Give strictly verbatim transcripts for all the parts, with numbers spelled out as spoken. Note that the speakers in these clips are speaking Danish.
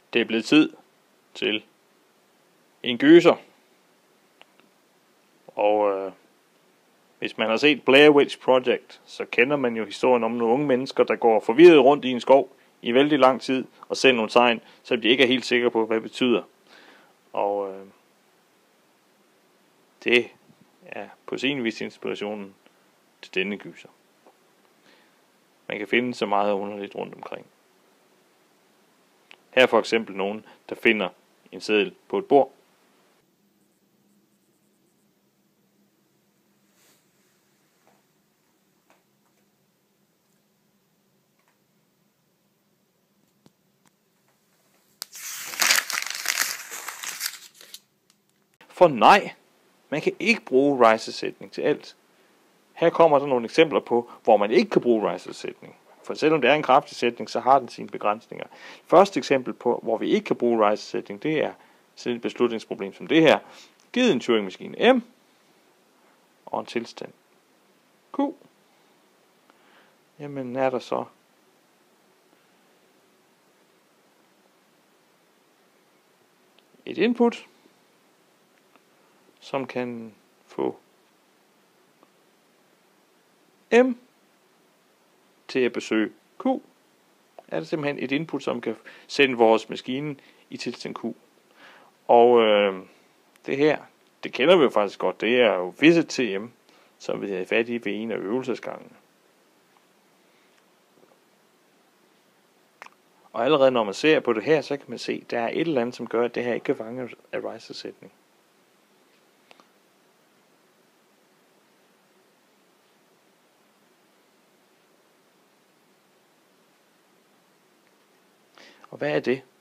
Det er blevet tid til en gyser. Og øh, hvis man har set Blair Witch Project, så kender man jo historien om nogle unge mennesker, der går forvirret rundt i en skov i vældig lang tid og sender nogle tegn, som de ikke er helt sikre på, hvad det betyder. Og øh, det er på sin vis inspirationen til denne gyser. Man kan finde så meget underligt rundt omkring. Her er for eksempel nogen, der finder en seddel på et bord. For nej, man kan ikke bruge Rice-sætning til alt. Her kommer der nogle eksempler på, hvor man ikke kan bruge Rice-sætning. For selvom det er en kraftig sætning, så har den sine begrænsninger. Første eksempel på, hvor vi ikke kan bruge Rice-sætning, det er sådan et beslutningsproblem som det her. Givet en Turing-maskine M og en tilstand Q. Jamen er der så et input, som kan få M til at besøge Q, er det simpelthen et input, som kan sende vores maskine i tilstand Q. Og øh, det her, det kender vi jo faktisk godt, det er jo visit T M, som vi havde fat i ved en af øvelsesgangene. Og allerede når man ser på det her, så kan man se, at der er et eller andet, som gør, at det her ikke kan fange af Rice-sætning. Og hvad er det?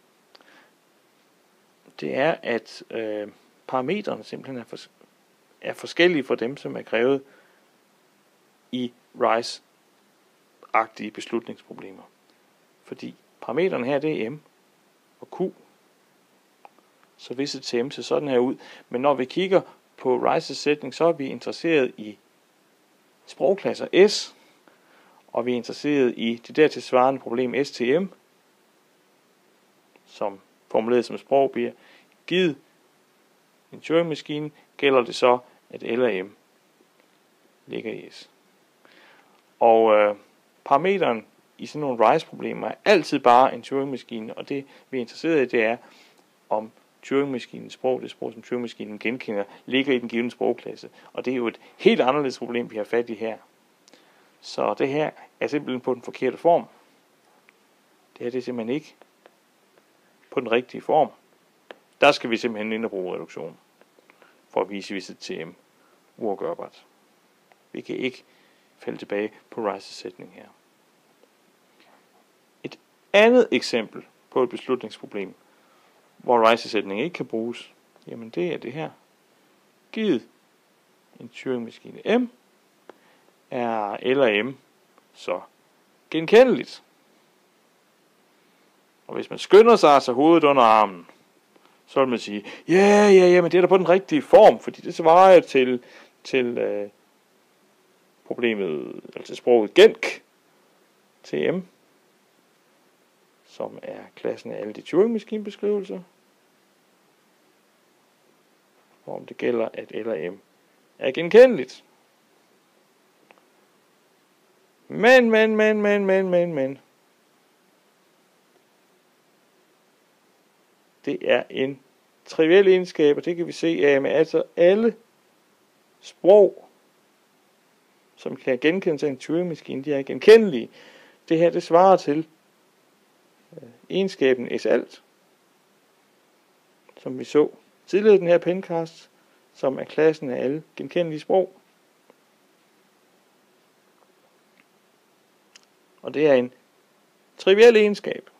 Det er, at øh, parametrene simpelthen er, for, er forskellige fra dem, som er krævet i Rice-agtige beslutningsproblemer. Fordi parametrene her, det er M og Q. Så hvis et T M ser sådan her ud. Men når vi kigger på Rice's sætning, så er vi interesseret i sprogklasser S, og vi er interesseret i det dertil svarende problem S T M, som formuleret som sprog bliver givet en Turing-maskine, gælder det så, at L og M ligger i S. Og øh, parameteren i sådan nogle Rice-problemer er altid bare en Turing-maskine, og det vi er interesseret i, det er, om Turing-maskinens sprog, det sprog, som Turing-maskinen genkender, ligger i den givne sprogklasse. Og det er jo et helt anderledes problem, vi har fat i her. Så det her er simpelthen på den forkerte form. Det her det er simpelthen ikke på den rigtige form. Der skal vi simpelthen ind og bruge reduktion for at vise visit T M uafgørbart. Vi kan ikke falde tilbage på Rice's sætning her. Et andet eksempel på et beslutningsproblem, hvor Rice's sætning ikke kan bruges, jamen det er det her. Givet en Turing-maskine M, er L og M så genkendeligt. Og hvis man skynder sig altså hovedet under armen, så vil man sige, ja, ja, ja, men det er da på den rigtige form, fordi det svarer til, til øh, problemet, altså sproget genk, T M, som er klassen af alle de Turing-maskinebeskrivelser, hvorom det gælder, at L og M er genkendeligt. Men, men, men, men, men, men, men. Det er en triviel egenskab, og det kan vi se af med altså alle sprog, som kan genkendes af en Turing-maskine, de er genkendelige. Det her, det svarer til øh, egenskaben S-alt, som vi så tidligere i den her pencast, som er klassen af alle genkendelige sprog. Og det er en triviel egenskab.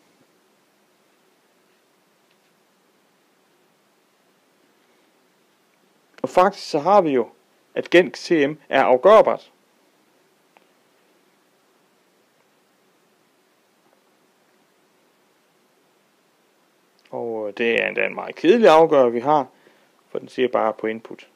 Og faktisk så har vi jo, at genk T M er afgørbart. Og det er endda en meget kedelig afgør, vi har, for den siger bare på input.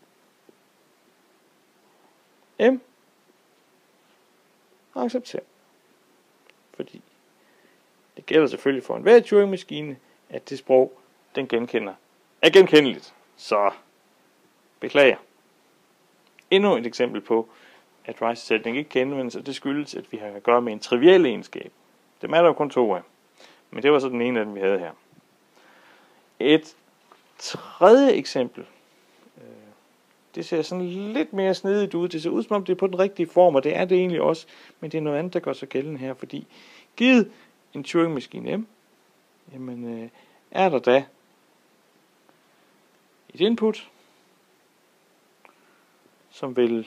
M. Accepter. Fordi det det gælder selvfølgelig for enhver Turing-maskine, at det sprog, den genkender, er genkendeligt. Så beklager. Endnu et eksempel på, at RISE-sætning ikke kan anvendes, og det skyldes, at vi har at gøre med en triviel egenskab. Dem er der jo kun to af. Men det var så den ene af dem, vi havde her. Et tredje eksempel. Det ser sådan lidt mere snedigt ud. Det ser ud, som om det er på den rigtige form, og det er det egentlig også. Men det er noget andet, der gør sig gældende her, fordi givet en Turing-maskine M, jamen er der da et input, som vil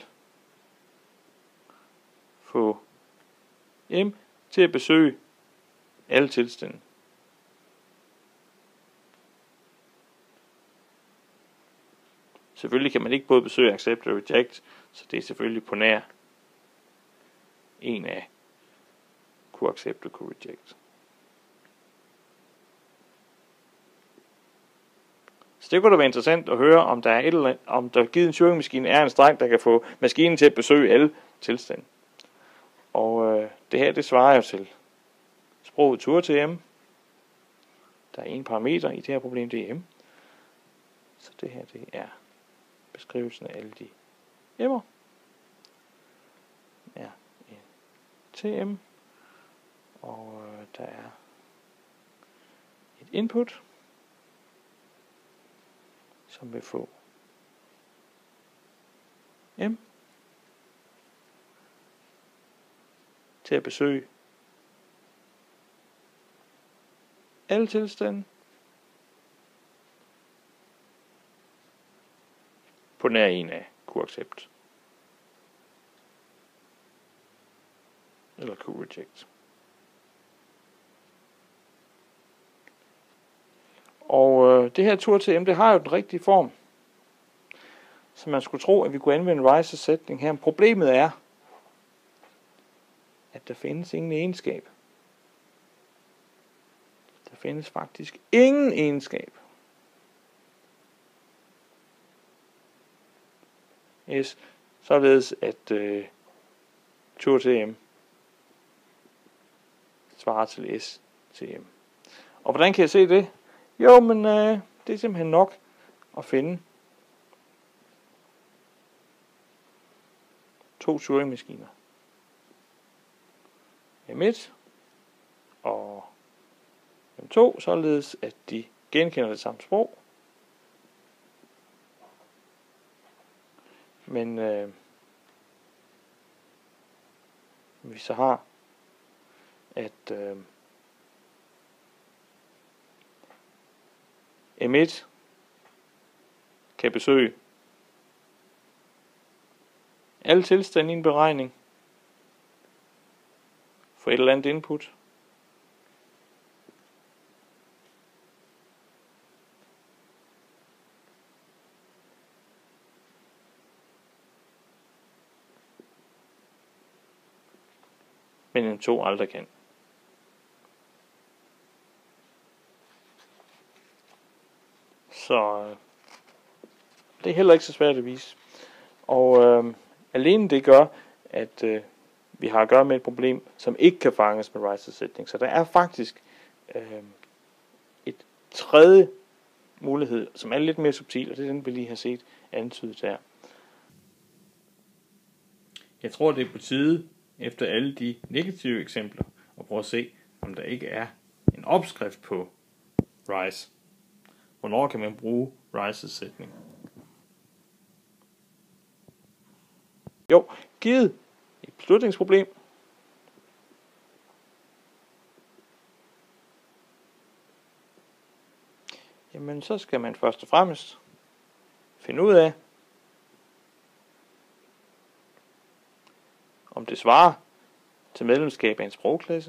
få M til at besøge alle tilstande. Selvfølgelig kan man ikke både besøge accept og reject, så det er selvfølgelig på nær en af kunne accept og kunne reject. Så det kunne da være interessant at høre, om der er et eller andet, om der givet en Turing-maskine er en streng, der kan få maskinen til at besøge alle tilstande. Og øh, det her, det svarer jo til sproget tur til M. Der er en parameter i det her problem, det er M. Så det her, det er beskrivelsen af alle de m'er. Ja, en T M. Og øh, der er et input, som vil få M til at besøge alle tilstande på nær en af kunne accept eller kunne reject. Og øh, det her tur til M, det har jo den rigtige form. Så man skulle tro, at vi kunne anvende RISE sætning her. Men problemet er, at der findes ingen egenskab. Der findes faktisk ingen egenskab. Yes. Således at øh, tur til M svarer til S til M. Og hvordan kan jeg se det? Jo, men øh, det er simpelthen nok at finde to Turing-maskiner. M et og M to, således at de genkender det samme sprog. Men øh, vi så har, at øh, M et kan besøge alle tilstande i en beregning for et eller andet input. Men M to aldrig kan. Så øh, det er heller ikke så svært at vise. Og øh, alene det gør, at øh, vi har at gøre med et problem, som ikke kan fanges med RISE-sætning. Så der er faktisk øh, et tredje mulighed, som er lidt mere subtil, og det er den, vi lige har set antydet her. Jeg tror, det er på tide, efter alle de negative eksempler, at prøve at se, om der ikke er en opskrift på RISE. Hvornår kan man bruge RISE-sætning? Jo, givet et beslutningsproblem, jamen så skal man først og fremmest finde ud af, om det svarer til medlemskab af en sprogklasse.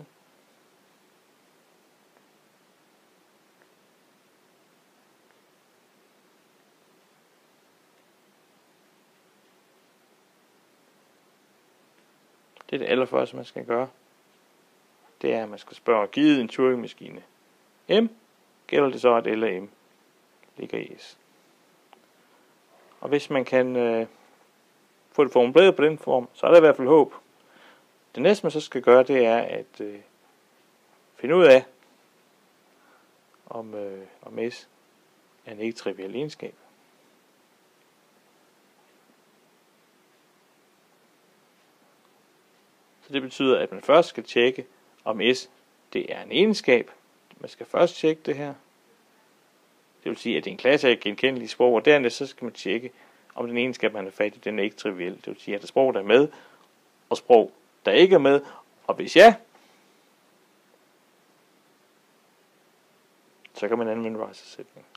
Det er det allerførste, man skal gøre. Det er, at man skal spørge, givet en Turing-maskine M, gælder det så, at L og M ligger i S. Og hvis man kan øh, få det formuleret på den form, så er der i hvert fald håb. Det næste, man så skal gøre, det er at øh, finde ud af, om, øh, om S er en ikke-triviel egenskab. Så det betyder, at man først skal tjekke, om S det er en egenskab. Man skal først tjekke det her. Det vil sige, at det er en klasse af genkendelige sprog, og dernæst så skal man tjekke, om den egenskab, man har fat i, den er ikke triviel. Det vil sige, at der er sprog, der er med, og sprog, der ikke er med. Og hvis ja, så kan man anvende Rice-sætning.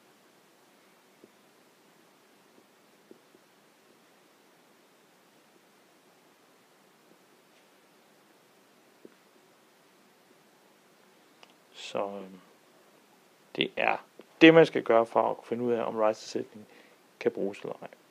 Så øh, det er det, man skal gøre for at finde ud af, om Rice-sætningen kan bruges eller ej.